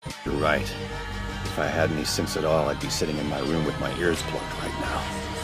You're right. If I had any sense at all, I'd be sitting in my room with my ears plugged right now.